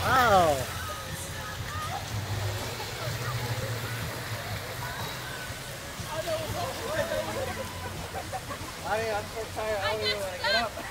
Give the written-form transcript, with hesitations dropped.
Wow. I'm so tired. I don't even want to get up.